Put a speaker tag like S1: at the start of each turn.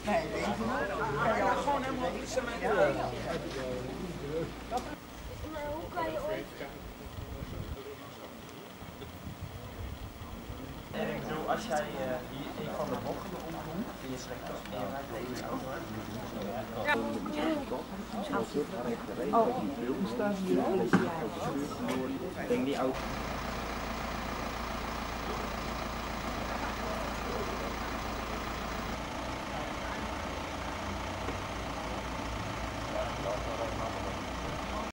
S1: Nee, weet je wel. Ja, gewoon helemaal iets aan mij doen.
S2: Maar hoe kan je ooit...
S3: En ik bedoel, als jij hier een van de bochten omdoet en je trekt dat en je rijdt tegen de auto uit.
S4: Oh, die staan hier. Ik denk die auto.